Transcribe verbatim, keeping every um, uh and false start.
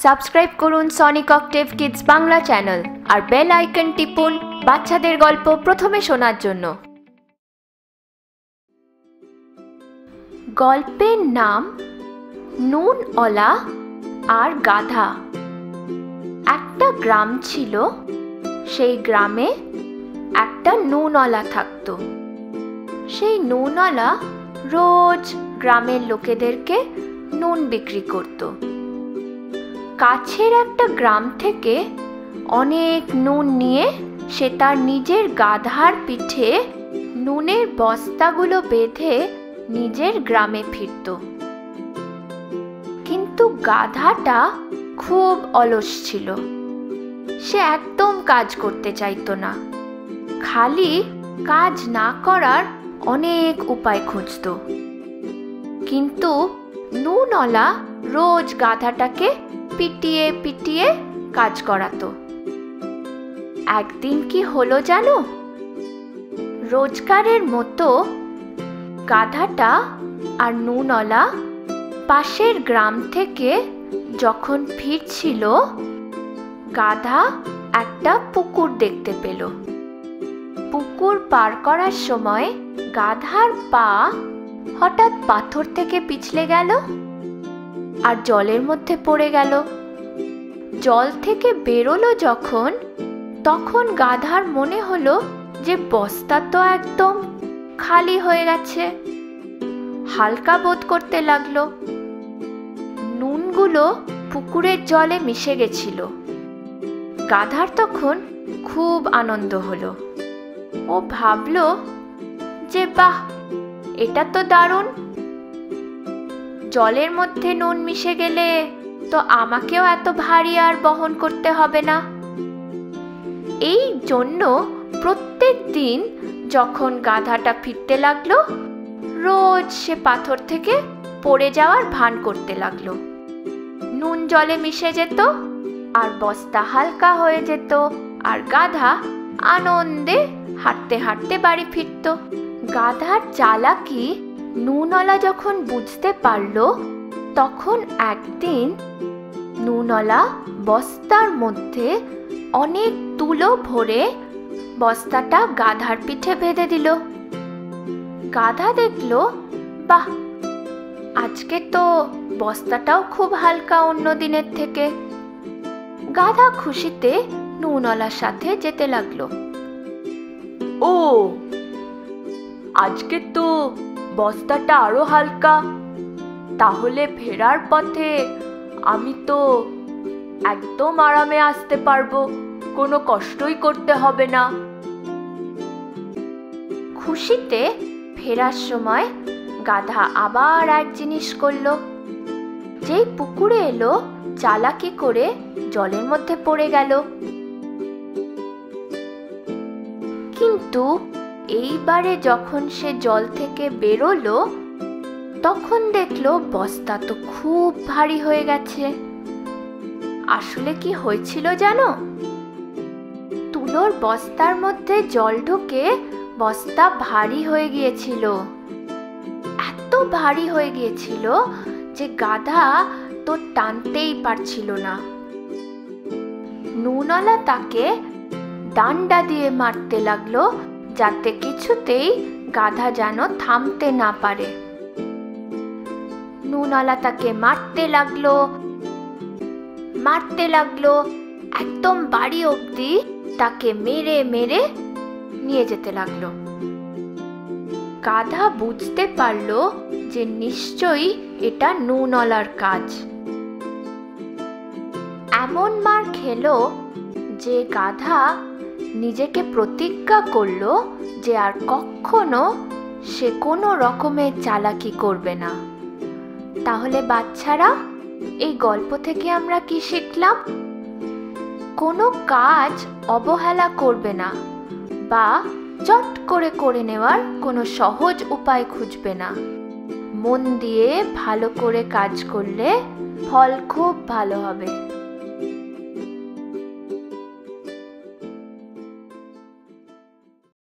Subscribe করুন Sonic Octave Kids Bangla channel আর bell icon টিপুন বাচ্চাদের গল্প প্রথমে শোনার জন্য। গল্পের নাম নুনওয়ালা আর গাধা। একটা গ্রাম ছিল, সেই গ্রামে একটা নুনওয়ালা থাকতো। সেই নুনওয়ালা রোজ গ্রামের লোকেদেরকে নুন বিক্রি করত। কাছের একটা গ্রাম থেকে অনেক নুন নিয়ে সে তার নিজের গাধার পিঠে নুনের বস্তাগুলো বেঁধে নিজের গ্রামে ফিরত। কিন্তু গাধাটা খুব অলস ছিল, সে একদম কাজ করতে চাইতো না, খালি কাজ না করার অনেক উপায় খুঁজত। কিন্তু নুনওয়ালা রোজ গাধাটাকে পিটিয়ে পিটিয়ে কাজ করাতো। একদিন কি হলো জানো? রোজকারের মতো গাধাটা আর নুনওয়ালা পাশের গ্রাম থেকে যখন ফিরছিল, গাধা একটা পুকুর দেখতে পেল। পুকুর পার করার সময় গাধার পা হঠাৎ পাথর থেকে পিছলে গেল আর জলের মধ্যে পড়ে গেল। জল থেকে বেরোলো যখন, তখন গাধার মনে হলো যে বস্তা তো একদম খালি হয়ে গেছে। হালকা বোধ করতে লাগলো। নুনগুলো পুকুরের জলে মিশে গেছিল। গাধার তখন খুব আনন্দ হলো। ও ভাবলো যে বাহ, এটা তো দারুণ, জলের মধ্যে নুন মিশে গেলে তো আমাকেও এত ভারী আর বহন করতে হবে না। এই জন্য প্রত্যেক দিন যখন গাধাটা ফিরতে লাগলো, রোজ সে পাথর থেকে পড়ে যাওয়ার ভান করতে লাগলো। নুন জলে মিশে যেত আর বস্তা হালকা হয়ে যেত, আর গাধা আনন্দে হাঁটতে হাঁটতে বাড়ি ফিরত। গাধার চালাকি নুনওয়ালা যখন বুঝতে পারল, তখন একদিন নুনওয়ালা বস্তার মধ্যে অনেক তুলো ভরে বস্তাটা গাধার পিঠে বেঁধে দিল। গাধা দেখল, বাহ, আজকে তো বস্তাটাও খুব হালকা অন্য দিনের থেকে। গাধা খুশিতে নুনওয়ালার সাথে যেতে লাগলো। ও, আজকে তো বস্তাটা আরো হালকা, তাহলে ফেরার পথে আমি তো একদম আরামে আসতে পারবো, কোনো কষ্টই করতে হবে না। খুশিতে ফেরার সময় গাধা আবার এক জিনিস করলো। যেই পুকুরে এলো, চালাকি করে জলের মধ্যে পড়ে গেল। কিন্তু এইবারে যখন সে জল থেকে বেরোলো, তখন দেখলো বস্তা তো খুব ভারী হয়ে গেছে। আসলে কি হয়েছিল জানো? তুলোর বস্তার মধ্যে জল ঢুকে বস্তা ভারী হয়ে গিয়েছিল। এত ভারী হয়ে গিয়েছিল যে গাধা তো টানতেই পারছিল না। নুনওয়ালা তাকে ডান্ডা দিয়ে মারতে লাগলো, যাতে কিছুতেই গাধা যেন থামতে না পারে। নুনওয়ালা তাকে মারতে লাগলো মারতে লাগলো একদম বাড়ি অবধি তাকে মেরে মেরে নিয়ে যেতে লাগলো। গাধা বুঝতে পারলো যে নিশ্চয়ই এটা নুনওয়ালার কাজ। এমন মার খেলো যে গাধা নিজেকে প্রতিজ্ঞা করলো যে আর কখনো সে কোনো রকমের চালাকি করবে না। তাহলে বাচ্চারা, এই গল্প থেকে আমরা কি শিখলাম? কোনো কাজ অবহেলা করবে না, বা চট করে করে নেওয়ার কোনো সহজ উপায় খুঁজবে না। মন দিয়ে ভালো করে কাজ করলে ফল খুব ভালো হবে।